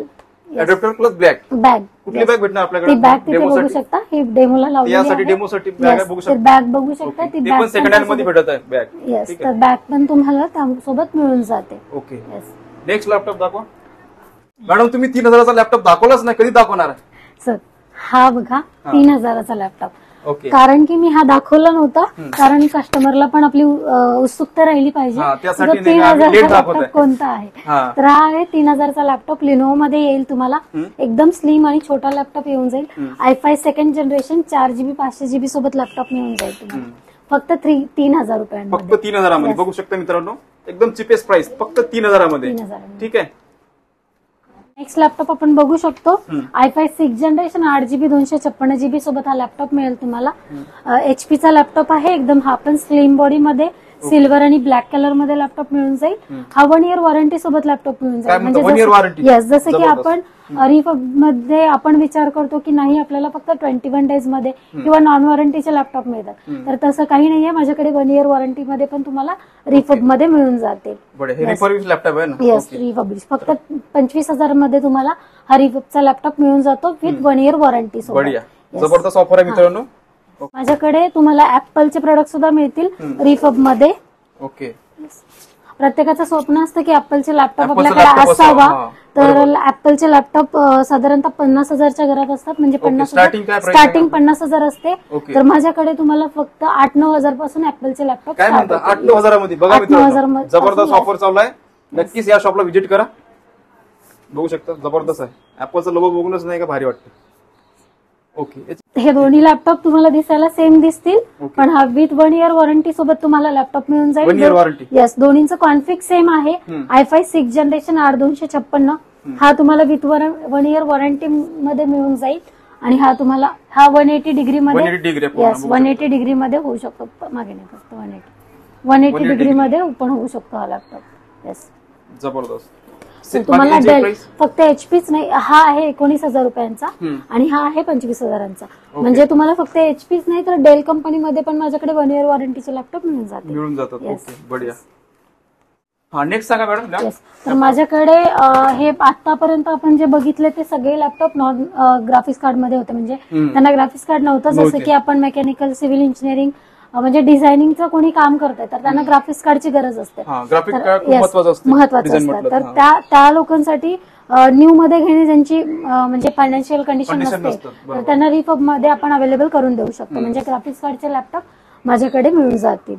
Speaker 2: Adapter plus black
Speaker 1: bag.
Speaker 2: कुठली बॅग भेटणार
Speaker 1: ती
Speaker 2: आपल्याकडे
Speaker 1: बॅग तिथे बघू शकता, ही डेमोला लावली
Speaker 2: यासाठी डेमोसाठी बॅग बघू शकता.
Speaker 1: बॅग बघू शकता, ती
Speaker 2: ते पण
Speaker 1: बॅग
Speaker 2: सेकंड हँड मध्ये भेटत आहे बॅग.
Speaker 1: येस, तर बॅग पण तुम्हाला त्यासोबत मिळून जाते.
Speaker 2: ओके, नेक्स्ट लॅपटॉप दाखवा. मॅडम तुम्ही 3000चा लॅपटॉप दाखवलाच नाही, कधी दाखवणार आहे?
Speaker 1: सर हा बघा 3000चा लॅपटॉप.
Speaker 2: ओके,
Speaker 1: कारण की मी हा दाखवला नव्हता, कारण कस्टमरला पण आपली उत्सुकता राहिली पाहिजे.
Speaker 2: त्यासाठी
Speaker 1: 3000चा
Speaker 2: लेट
Speaker 1: लॅपटॉप
Speaker 2: दाखवत
Speaker 1: कोणता आहे. तर हा आहे 3000चा लॅपटॉप. लिनोवो मध्ये येईल तुम्हाला, एकदम स्लिम आणि छोटा लॅपटॉप येऊन जाईल. i5 second generation 4GB 500GB सोबत लॅपटॉप मिळून जाईल तुम्हाला फक्त 3000 रुपयांमध्ये.
Speaker 2: फक्त 3000 बघू शकता मित्रांनो, एकदम चिपेस्ट प्राइस, फक्त 3000 मध्ये. ठीक आहे.
Speaker 1: नेक्स्ट लॅपटॉप आपण बघू शकतो. i5 6 जनरेशन 8GB 256GB सोबत हा लॅपटॉप मिळेल तुम्हाला. HP चा लॅपटॉप आहे एकदम. हा पण स्लिम बॉडी मध्ये सिल्वर आणि ब्लॅक कलर मध्ये लॅपटॉप मिळून जाईल. हा 1 year वॉरंटी सोबत लॅपटॉप मिळून जाईल. म्हणजे येस, जसं की आपण रिफब मध्ये आपण विचार करतो की नाही आपल्याला फक्त 21 डेज मध्ये किंवा नॉन वॉरंटीचे लॅपटॉप मिळतात, तर तसं काही नाहीये. माझ्याकडे 1 year वॉरंटी मध्ये पण तुम्हाला रिफब मध्ये मिळून जाते.
Speaker 2: लॅपटॉप आहे ना.
Speaker 1: Yes, refurbish. फक्त 25,000 मध्ये तुम्हाला हा रिफबचा लॅपटॉप मिळून जातो विथ 1 year वॉरंटी सोबत.
Speaker 2: बढिया, जबरदस्त ऑफर आहे मित्रांनो.
Speaker 1: माझ्याकडे तुम्हाला ऍपलचे प्रोडक्ट सुद्धा मिळतील रिफब मध्ये.
Speaker 2: ओके,
Speaker 1: प्रत्येकाचं स्वप्न असतं की ऍपलचे लॅपटॉप आपल्याकडे असावा, तर ऍपलचे लॅपटॉप साधारणतः 50,000च्या घरात असतात. म्हणजे 50,000 स्टार्टिंग 50,000 असते. तर माझ्याकडे तुम्हाला फक्त 8-9 हजार पासून ऍपलचे लॅपटॉप.
Speaker 2: काय म्हणता 8-9 हजारामध्ये? बघा मित्रांनो, जबरदस्त ऑफर चालू आहे. नक्कीच या शॉपला व्हिजिट करा. बघू शकता, जबरदस्त आहे. ऍपलचा लोगो बघूनच नाही का भारी वाटतं. ओके,
Speaker 1: हे दोन्ही लॅपटॉप तुम्हाला दिसायला सेम दिसतील, पण हा विथ 1 year वॉरंटी सोबत तुम्हाला लॅपटॉप मिळून जाईल.
Speaker 2: 1 year वॉरंटी.
Speaker 1: येस, दोन्हीचं कॉन्फिग सेम आहे. i5 6 जनरेशन 8256 हा तुम्हाला विथ 1 year वॉरंटी मध्ये मिळून जाईल. आणि हा तुम्हाला 180 डिग्री मध्ये, येस 180 डिग्री मध्ये होऊ शकतो. मागे नाही, फक्त 180 डिग्री मध्ये ओपन होऊ शकतो हा लॅपटॉप. येस,
Speaker 2: जबरदस्त.
Speaker 1: तुम्हाला डेल फक्त एचपीच नाही, हा आहे 19,000 रुपयांचा आणि हा आहे 25,000चा. म्हणजे तुम्हाला फक्त एचपीच नाही तर डेल कंपनीमध्ये पण माझ्याकडे 1 year वॉरंटीचे लॅपटॉप मिळून जातात.
Speaker 2: बढिया. हा, नेक्स्ट सांगा मॅडम.
Speaker 1: येस, तर माझ्याकडे हे आतापर्यंत आपण जे बघितले ते सगळे लॅपटॉप नॉन ग्राफिक्स कार्ड मध्ये होते. म्हणजे त्यांना ग्राफिक्स कार्ड नव्हतं. जसं की आपण मेकॅनिकल, सिव्हिल इंजिनिअरिंग म्हणजे डिझायनिंगचं कोणी काम करतंय तर त्यांना ग्राफिक्स कार्डची गरज असते. महत्वाचं असतं. तर त्या लोकांसाठी न्यू मध्ये घेणे ज्यांची म्हणजे फायनान्शियल कंडिशन नसते तर त्यांना रिफब मध्ये आपण अवेलेबल करून देऊ शकतो. म्हणजे ग्राफिक्स कार्डचे लॅपटॉप माझ्याकडे मिळून जातील.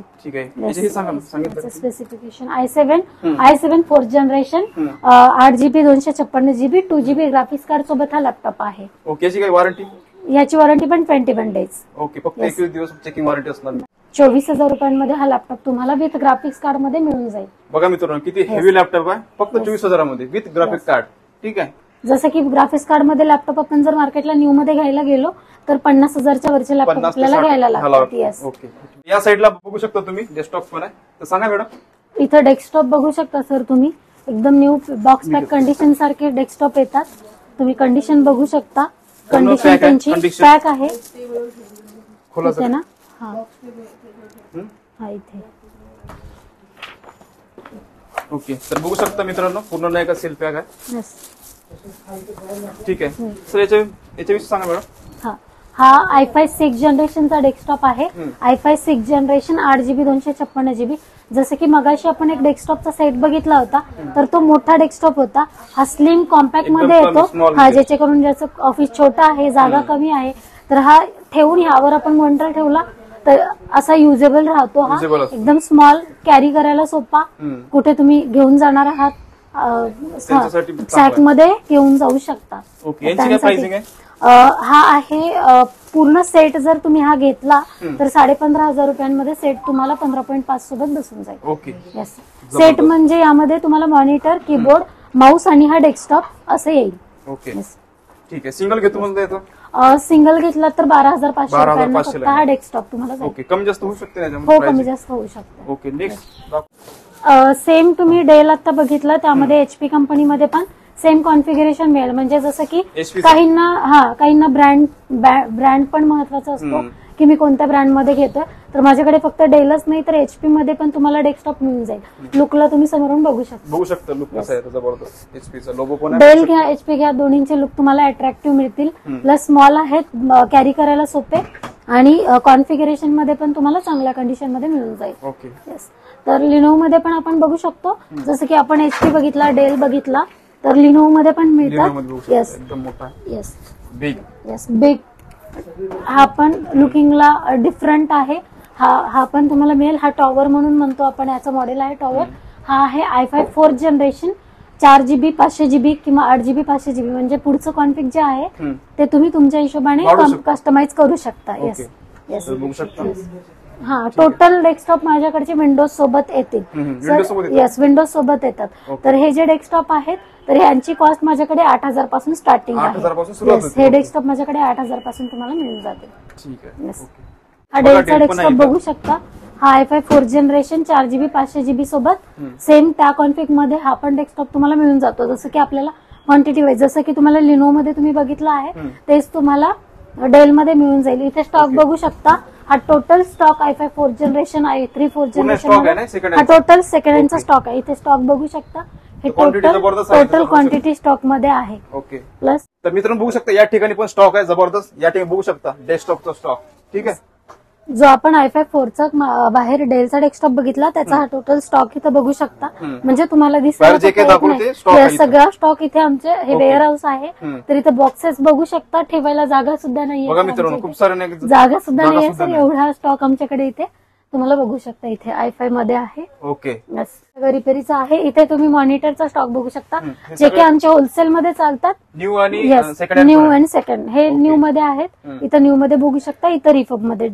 Speaker 1: Specification i7 4th generation 8GB 256GB 2GB graphics card सोबत हा लॅपटॉप आहे.
Speaker 2: Okay, warranty?
Speaker 1: याची वॉरंटी पण 21 डेज.
Speaker 2: ओके, फक्त 21 दिवस चेकिंग वॉरंटी असणार.
Speaker 1: 24,000 रुपयांमध्ये हा लॅपटॉप तुम्हाला विथ ग्राफिक्स कार्ड मध्ये मिळून जाईल.
Speaker 2: बघा मित्रांनो, किती हेवी लॅपटॉप आहे. फक्त 24,000 मध्ये विथ ग्राफिक्स कार्ड. ठीक आहे.
Speaker 1: जसं की ग्राफिक्स कार्ड मध्ये लॅपटॉप आपण जर मार्केटला न्यू मध्ये घ्यायला गेलो तर 50,000च्या वरचे लॅपटॉप आपल्याला घ्यायला लागतात. येस.
Speaker 2: ओके, या साईडला बघू शकता तुम्ही डेस्कटॉप पण आहे. तर सांगा मॅडम.
Speaker 1: इथं डेस्कटॉप बघू शकता सर तुम्ही. एकदम न्यू बॉक्स पॅक कंडिशन सारखे डेस्कटॉप येतात. तुम्ही कंडिशन बघू शकता. कंडिशन त्यांची पॅक आहे. ठीक आहे ना. हा इथे.
Speaker 2: ओके, तर बघू शकता मित्रांनो, पूर्ण नाही का सेल पॅक आहे. ठीक आहे सर, याच्याविषयी सांगा मॅडम.
Speaker 1: हा i5 6 जनरेशनचा डेस्कटॉप आहे. i5 6 generation 8GB 256GB. जसं की मगाशी आपण एक डेस्कटॉपचा सेट बघितला होता तर तो मोठा डेस्कटॉप होता. हा स्लिम कॉम्पॅक्ट मध्ये येतो. हा ज्याच्याकडून ज्याचं ऑफिस छोटा आहे, जागा कमी आहे, तर हा ठेवून यावर आपण मॉनिटर ठेवला तर असा युजेबल राहतो. हा एकदम स्मॉल, कॅरी करायला सोपा. कुठे तुम्ही घेऊन जाणार आहात सॅक मध्ये घेऊन जाऊ शकता. हा आहे पूर्ण सेट. जर तुम्ही हा घेतला तर 15,500 रुपयांमध्ये सेट तुम्हाला 15.5 सोबत बसून जाईल.
Speaker 2: Okay,
Speaker 1: yes. सेट म्हणजे यामध्ये तुम्हाला मॉनिटर, कीबोर्ड, माऊस आणि हा डेस्कटॉप असं येईल.
Speaker 2: ओके, ठीक आहे. सिंगल घेतो म्हणता येतो.
Speaker 1: सिंगल घेतला तर 12,500 रुपयांना फक्त हा डेस्कटॉप तुम्हाला जाईल.
Speaker 2: ओके, कमी जास्त होऊ शकते.
Speaker 1: हो, कमी जास्त होऊ शकते.
Speaker 2: Okay, next.
Speaker 1: सेम तुम्ही डेल आता बघितलं त्यामध्ये HP कंपनीमध्ये पण सेम कॉन्फिगरेशन मिळेल. म्हणजे जसं की काहींना ब्रँड पण महत्वाचा असतो की मी कोणत्या ब्रँड मध्ये घेतोय. तर माझ्याकडे फक्त डेलच नाही तर HP मध्ये पण तुम्हाला डेस्कटॉप मिळून जाईल. लुकला तुम्ही समोरून बघू शकता.
Speaker 2: लुक कसा आहे जबरदस्त. एचपीचा लोगो पण आहे.
Speaker 1: डेल घ्या HP घ्या दोन्हींचे लुक तुम्हाला अट्रॅक्टिव्ह मिळतील. प्लस स्मॉल आहेत, कॅरी करायला सोपे आणि कॉन्फिगरेशन मध्ये पण तुम्हाला चांगल्या कंडिशन मध्ये मिळून जाईल.
Speaker 2: ओके.
Speaker 1: येस. तर लिनोव्हो मध्ये पण आपण बघू शकतो, जसं की आपण HP बघितला, डेल बघितला, तर लिनोव्हो मध्ये पण मिळतात. येस
Speaker 2: एकदम मोठा
Speaker 1: येस
Speaker 2: बिग.
Speaker 1: Yes big. हा पण लुकिंगला डिफरंट आहे. हा पण तुम्हाला मिळेल. हा टॉवर म्हणून म्हणतो आपण, याचा मॉडेल आहे टॉवर. हा आहे i5 4th generation, 4GB 500GB किंवा 8GB 500GB. म्हणजे पुढचं कॉन्फिग जे आहे ते तुम्ही तुमच्या हिशोबाने कस्टमाइज करू शकता. Yes yes.
Speaker 2: बघू शकता.
Speaker 1: हा टोटल डेस्कटॉप माझ्याकडचे विंडोज सोबत येतील. येस विंडोज सोबत येतात. तर हे जे डेस्कटॉप आहेत तर ह्यांची कॉस्ट माझ्याकडे 8,000 पासून स्टार्टिंग आहे.
Speaker 2: 8,000 पासून सुरुवात होते.
Speaker 1: हे डेस्कटॉप माझ्याकडे 8,000 पासून तुम्हाला मिळून जातील.
Speaker 2: ठीक आहे.
Speaker 1: येस. हा डेलचा डेस्कटॉप बघू शकता. हा i5 4th generation 4GB 500GB सोबत सेम त्या कॉन्फिग मध्ये हा पण डेस्कटॉप तुम्हाला मिळून जातो. जसं की आपल्याला क्वांटिटी वाईज, जसं की तुम्हाला लिनोव्हो मध्ये तुम्ही बघितलं आहे तेच तुम्हाला डेल मध्ये मिळून जाईल. इथे स्टॉक बघू शकता. हा total stock i5 4th generation, i3 4th generation, हा टोटल सेकंड हँडचा स्टॉक आहे. इथे स्टॉक बघू शकता. हे टोटल क्वांटिटी स्टॉक मध्ये आहे.
Speaker 2: ओके.
Speaker 1: प्लस
Speaker 2: तर मित्रांनो बघू शकता या ठिकाणी पण स्टॉक आहे जबरदस्त. या ठिकाणी बघू शकता डेस्कटॉपचा स्टॉक. ठीक आहे.
Speaker 1: जो आपण i5 4th चा बाहेर डेलचा डेस्कटॉप बघितला त्याचा हा टोटल स्टॉक इथं बघू शकता. म्हणजे तुम्हाला दिसणार सगळा स्टॉक इथे आमचे हे वेअर हाऊस आहे. तर इथे बॉक्सेस बघू शकता, ठेवायला जागा सुद्धा नाहीये.
Speaker 2: मित्रांनो खूप सारे
Speaker 1: जागा सुद्धा नाहीये सर. एवढा स्टॉक आमच्याकडे इथे तुम्हाला बघू शकता. इथे i5 मध्ये आहे.
Speaker 2: ओके.
Speaker 1: रिपेरीचा आहे. इथे तुम्ही मॉनिटरचा स्टॉक बघू शकता, जे की आमच्या होलसेल मध्ये चालतात.
Speaker 2: न्यू आणि
Speaker 1: न्यू आणि सेकंड हे न्यू मध्ये आहेत. इथं न्यू मध्ये बघू शकता. इथं रिफब मध्ये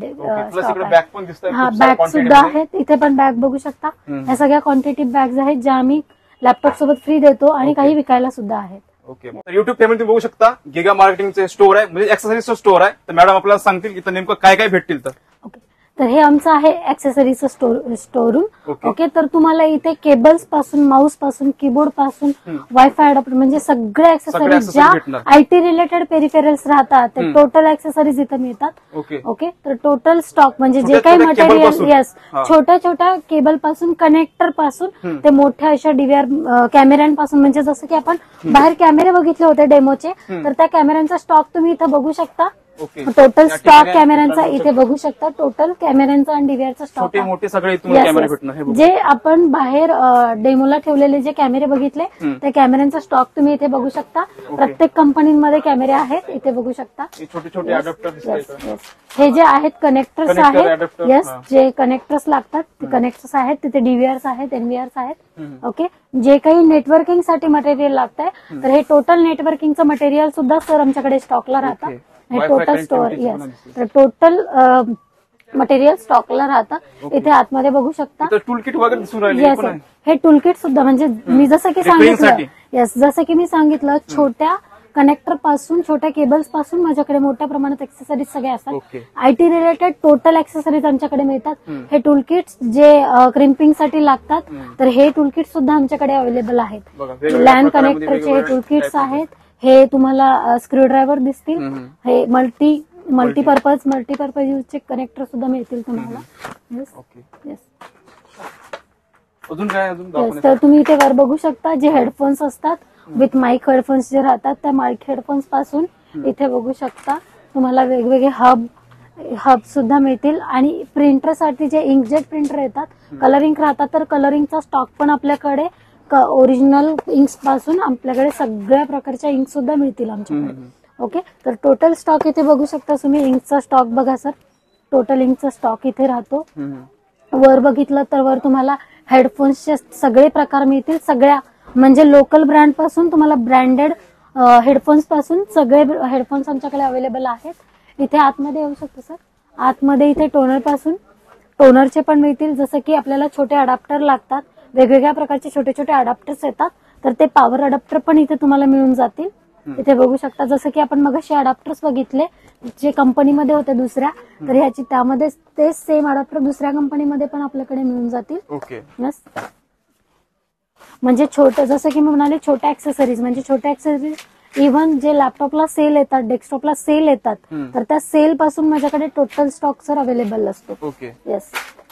Speaker 1: हा बॅग सुद्धा आहेत. इथे पण बॅग बघू शकता. ह्या सगळ्या क्वांटिटी बॅग्स आहेत ज्या आम्ही लॅपटॉप सोबत फ्री देतो आणि काही विकायला सुद्धा आहेत.
Speaker 2: ओके. युट्यूब फॅमिली तुम्ही बघू शकता गिगा मार्केटिंगचे स्टोर आहे, म्हणजे ऍक्सेसरीजचं स्टोर आहे. तर मॅडम आपल्याला सांगतील इथं नेमकं काय काय भेटतील. तर
Speaker 1: ओके. तर हे आमचं आहे ऍक्सेसरीजचं स्टोरूम. ओके. तर तुम्हाला इथे केबल्स पासून, माऊस पासून, कीबोर्ड पासून, वायफाय अडॅप्टर म्हणजे सगळे ऍक्सेसरीज ज्या IT रिलेटेड पेरिफेरल्स राहतात ते टोटल ऍक्सेसरीज इथे मिळतात. ओके. तर टोटल स्टॉक म्हणजे जे काही मटेरियल, येस, छोट्या छोट्या केबल पासून, कनेक्टर पासून ते मोठ्या अशा DVR कॅमेऱ्यांपासून, म्हणजे जसं की आपण बाहेर कॅमेरे बघितले होते डेमोचे, तर त्या कॅमेऱ्यांचा स्टॉक तुम्ही इथं बघू शकता. टोटल स्टॉक कॅमेऱ्यांचा इथे बघू शकता. टोटल कॅमेऱ्यांचा आणि DVRचा स्टॉक
Speaker 2: मोठे सगळे कॅमेरे भेटणार.
Speaker 1: जे आपण बाहेर डेमोला ठेवलेले जे कॅमेरे बघितले त्या कॅमेऱ्यांचा स्टॉक तुम्ही इथे बघू शकता. प्रत्येक कंपनीमध्ये कॅमेरे आहेत. इथे बघू शकता.
Speaker 2: छोटे छोटे अडॅप्टर
Speaker 1: हे जे आहेत कनेक्टर्स आहेत. येस, जे कनेक्टर्स लागतात ते कनेक्टर्स आहेत. तिथे DVRs आहेत, NVRs आहेत. ओके. जे काही नेटवर्किंग साठी मटेरियल लागत आहे तर हे टोटल नेटवर्किंगचं मटेरियल सुद्धा सर आमच्याकडे स्टॉकला राहतात. हे टोटल स्टोअर. येस. तर टोटल मटेरियल स्टॉकला राहतं. इथे आतमध्ये बघू शकता.
Speaker 2: टूलकिट वगैरे दिसून राहिले.
Speaker 1: हे टूलकिट सुद्धा म्हणजे मी जसं की सांगितलं, येस, जसं की मी सांगितलं, छोट्या कनेक्टर पासून, छोट्या केबल्स पासून माझ्याकडे मोठ्या प्रमाणात ऍक्सेसरीज सगळे असतात. IT रिलेटेड टोटल ऍक्सेसरीज आमच्याकडे मिळतात. हे टूलकिट्स जे क्रिम्पिंग साठी लागतात तर हे टूलकिट सुद्धा आमच्याकडे अवेलेबल आहेत. लॅन कनेक्टरचे हे टूलकिट्स आहेत. हे तुम्हाला स्क्रू ड्रायव्हर दिसतील. हे मल्टीपर्पज यूजचे कनेक्टर सुद्धा मिळतील तुम्हाला. येस. तर तुम्ही इथे वर बघू शकता जे हेडफोन्स असतात विथ माईक हेडफोन्स जे राहतात त्या माईक हेडफोन्स पासून इथे बघू शकता तुम्हाला वेगवेगळे हब सुद्धा मिळतील. आणि प्रिंटरसाठी जे इंकजेट प्रिंटर येतात, कलरिंग राहतात, तर कलरिंगचा स्टॉक पण आपल्याकडे ओरिजिनल इंक्स पासून आपल्याकडे सगळ्या प्रकारच्या इंक सुद्धा मिळतील आमच्याकडे. ओके. तर टोटल स्टॉक इथे बघू शकता तुम्ही. इंकचा स्टॉक बघा सर. टोटल इंकचा स्टॉक इथे राहतो. वर बघितलं तर वर तुम्हाला हेडफोन्सचे सगळे प्रकार मिळतील. सगळ्या म्हणजे लोकल ब्रँड पासून तुम्हाला ब्रँडेड हेडफोन्स पासून सगळे हेडफोन्स आमच्याकडे अवेलेबल आहेत. इथे आतमध्ये येऊ शकतो सर. आतमध्ये इथे टोनर पासून टोनरचे पण मिळतील. जसं की आपल्याला छोटे अडॅप्टर लागतात, वेगवेगळ्या प्रकारचे छोटे छोटे अडॅप्टर्स येतात, तर ते पॉवर अडॅप्टर पण इथे तुम्हाला मिळून जातील. इथे बघू शकता. जसं की आपण मगाशी अडॅप्टर्स बघितले जे कंपनीमध्ये होते दुसऱ्या, तर ह्याची त्यामध्ये ते सेम अडॅप्टर दुसऱ्या कंपनीमध्ये पण आपल्याकडे मिळून जातील. यस. म्हणजे छोटे, जसं की मी म्हणाले छोट्या ऍक्सेसरीज म्हणजे छोट्या ऍक्सेसरीज इव्हन जे लॅपटॉपला सेल येतात, डेस्कटॉपला सेल येतात, तर त्या सेल पासून माझ्याकडे टोटल स्टॉक सर अवेलेबल असतो.
Speaker 2: ओके.
Speaker 1: येस,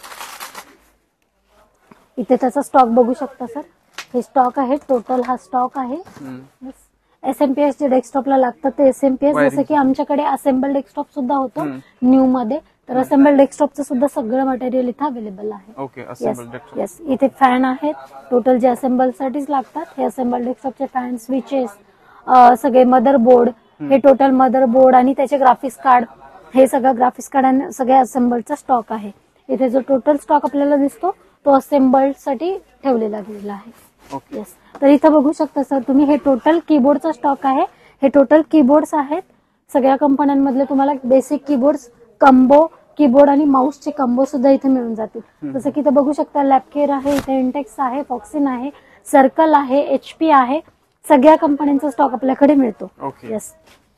Speaker 1: इथे त्याचा स्टॉक बघू शकता सर. हे स्टॉक आहे, टोटल हा स्टॉक आहे. एसएमपीएस जे डेस्कटॉपला लागतात ते एसएमपीएस, जसं की आमच्याकडे असेंबल डेस्कटॉप सुद्धा होतं न्यू मध्ये, तर असेंबल डेस्कटॉपचं सुद्धा सगळं मटेरियल इथे अवेलेबल आहे.
Speaker 2: ओके.
Speaker 1: येस, इथे फॅन आहेत टोटल जे असेंबल साठीच लागतात. हे असेंबल डेस्कटॉपचे फॅन, स्विचेस, सगळे मदरबोर्ड, हे टोटल मदरबोर्ड आणि त्याचे ग्राफिक्स कार्ड, हे सगळं ग्राफिक्स कार्ड आणि सगळ्या असेंबलचा स्टॉक आहे. इथे जो टोटल स्टॉक आपल्याला दिसतो तो असेंबल्ड साठी ठेवलेला गेलेला आहे. येस, तर इथं बघू शकता सर तुम्ही, हे टोटल कीबोर्डचा स्टॉक आहे. हे टोटल कीबोर्ड्स आहेत सगळ्या कंपन्यांमधले. तुम्हाला बेसिक कीबोर्ड्स, कंबो कीबोर्ड आणि माऊसचे कंबो सुद्धा इथे मिळून जातील. जसं की इथं बघू शकता लॅपकेअर आहे, इथे इंटेक्स आहे, फॉक्सिन आहे, सर्कल आहे, एचपी आहे. सगळ्या कंपन्यांचा स्टॉक आपल्याकडे मिळतो. येस,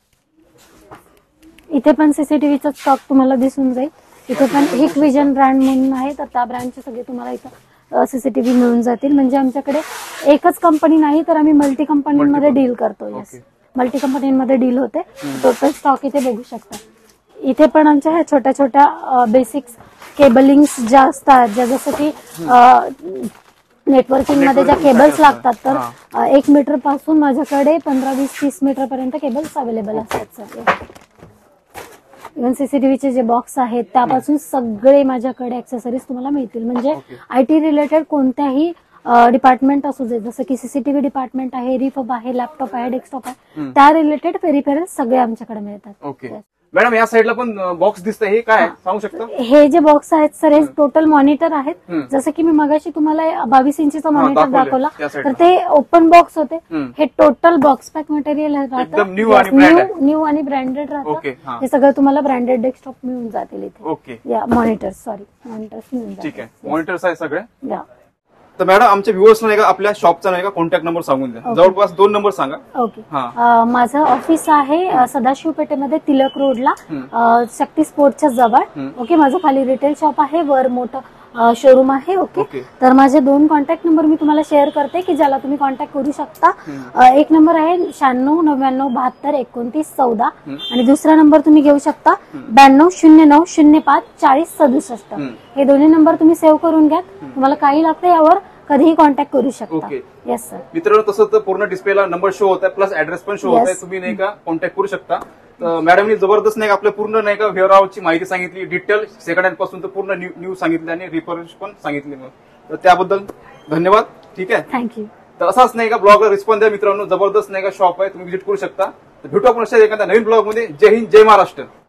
Speaker 1: इथे पण सीसीटीव्हीचा स्टॉक तुम्हाला दिसून जाईल. इथे पण हिक विजन ब्रँड म्हणून आहे, तर त्या ब्रँडचे सगळे तुम्हाला इथं सीसीटीव्ही मिळून जातील. म्हणजे आमच्याकडे एकच कंपनी नाही, तर आम्ही मल्टी कंपनीमध्ये डील करतो. येस, मल्टी कंपनीमध्ये डील होते. टोटल स्टॉक इथे बघू शकता. इथे पण आमच्या ह्या छोट्या छोट्या बेसिक्स केबलिंग्स ज्या असतात, ज्या जसं की नेटवर्किंग मध्ये ज्या केबल्स लागतात, तर 1 मीटर पासून माझ्याकडे 15, 20, 30 मीटर पर्यंत केबल्स अवेलेबल असतात सर. इव्हन सीसीटीव्हीचे जे बॉक्स आहेत त्यापासून सगळे माझ्याकडे ऍक्सेसरीज तुम्हाला मिळतील. म्हणजे आयटी रिलेटेड कोणत्याही डिपार्टमेंट असू दे, जसं की सीसीटीव्ही डिपार्टमेंट आहे, रिफब आहे, लॅपटॉप आहे, डेस्कटॉप आहे, त्या रिलेटेड पेरिफेरल्स सगळे आमच्याकडे मिळतात.
Speaker 2: ओके. मॅडम या साईडला पण बॉक्स दिसतंय, हे काय सांगू शकता?
Speaker 1: हे जे बॉक्स आहेत सर, हे टोटल मॉनिटर आहेत. जसं की मी मगाशी तुम्हाला 22 इंचीचा मॉनिटर दाखवला, तर ते ओपन बॉक्स होते. हे टोटल बॉक्स पॅक मटेरियल राहतं, न्यू आणि ब्रँडेड राहतं. हे सगळं तुम्हाला ब्रँडेड डेस्कटॉप मिळून जातील इथे.
Speaker 2: ओके.
Speaker 1: या मॉनिटर्स मिळून जातील.
Speaker 2: ठीक आहे, मॉनिटर्स आहे सगळे.
Speaker 1: या,
Speaker 2: तर मॅडम आमच्या व्ह्युअर्सला नाही का आपल्या शॉपचा नाही का कॉन्टॅक्ट नंबर सांगून द्या. जवळपास 2 नंबर सांगा.
Speaker 1: ओके. माझं ऑफिस आहे सदाशिव पेठेमध्ये, तिलक रोडला, शक्ती स्पोर्टच्या जवळ. ओके. माझं खाली रिटेल शॉप आहे, वर मोठं शोरूम आहे. ओके. तर माझे 2 कॉन्टॅक्ट नंबर मी तुम्हाला शेअर करते की ज्याला तुम्ही कॉन्टॅक्ट करू शकता. एक नंबर आहे 96 99 72 29 14 आणि दुसरा नंबर तुम्ही घेऊ शकता 92 09 05 40 67. हे दोन्ही नंबर तुम्ही सेव्ह करून घ्या. तुम्हाला काही लागतं यावर कधीही कॉन्टॅक्ट करू शकता. Yes sir.
Speaker 2: मित्रांनो, तसं तर पूर्ण डिस्प्लेला नंबर शो होत आहे, प्लस ऍड्रेस पण शो होत आहे. तुम्ही नाही का कॉन्टॅक्ट करू शकता. तर मॅडमनी जबरदस्त नाही का आपल्या पूर्ण नाही का वेअरहाऊसची माहिती सांगितली, डिटेल सेकंड हँड पासून तर पूर्ण न्यू सांगितले आणि रिफर्बिश पण सांगितले. तर त्याबद्दल धन्यवाद. ठीक आहे,
Speaker 1: थँक्यू.
Speaker 2: तर असाच नाही का ब्लॉगला रिस्पॉन्स द्या मित्रांनो. जबरदस्त नाही का शॉप आहे, तुम्ही व्हिजिट करू शकता. तर भेटू आपण अशा एखाद्या नवीन ब्लॉग मध्ये. जय हिंद, जय महाराष्ट्र.